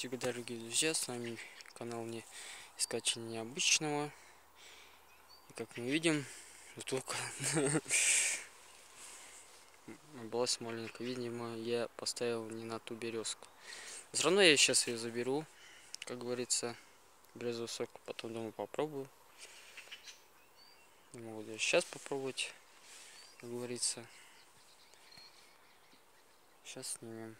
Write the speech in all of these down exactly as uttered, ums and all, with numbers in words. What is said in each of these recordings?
Приветствую, дорогие друзья, с вами канал не Искатель Необычного. И как мы видим, бутылка была маленькая, видимо, я поставил не на ту березку. Все равно я сейчас ее заберу, как говорится, березовый сок, потом думаю попробую. Не могу даже сейчас попробовать, как говорится. Сейчас снимем.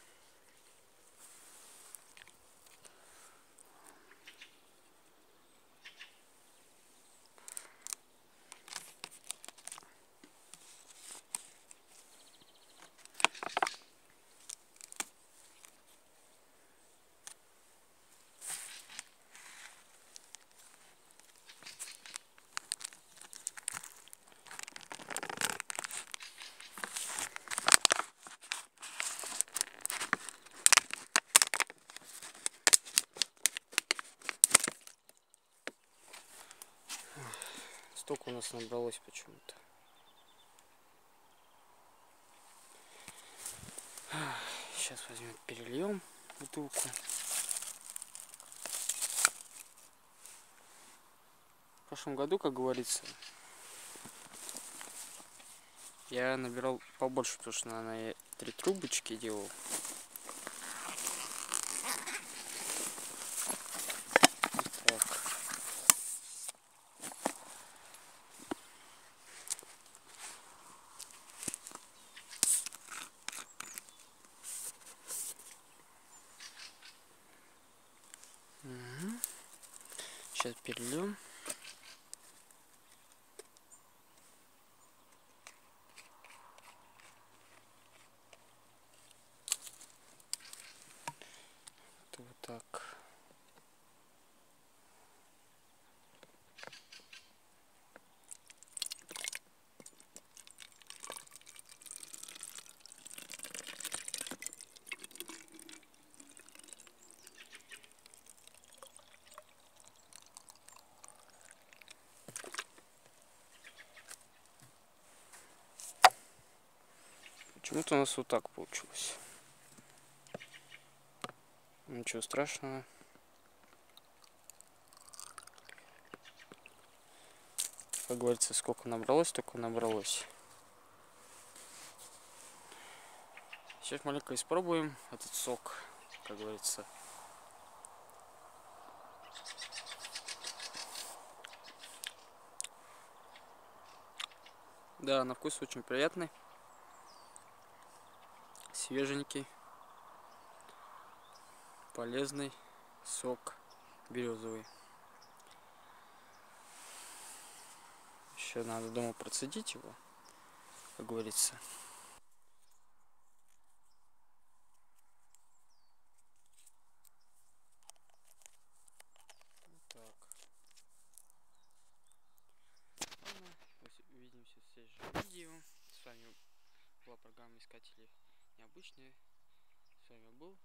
Столько у нас набралось почему-то. Сейчас возьмем, перельем бутылку. В прошлом году, как говорится, я набирал побольше, потому что, наверное, я три трубочки делал. Так. Угу. Сейчас перельем. Вот так. Почему-то у нас вот так получилось. Ничего страшного. Как говорится, сколько набралось, только набралось. Сейчас маленько испробуем этот сок, как говорится. Да, на вкус очень приятный, свеженький, полезный сок березовый. Еще надо дома процедить его, как говорится. Так. Ладно, увидимся в следующем видео. С вами была программа Искатели Необычные. С вами был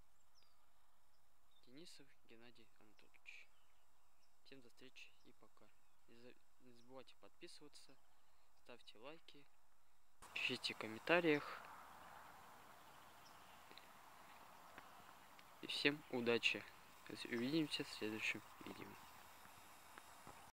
Денисов Геннадий Анатольевич. Всем до встречи и пока. Не забывайте подписываться, ставьте лайки, пишите в комментариях. И всем удачи. Увидимся в следующем видео.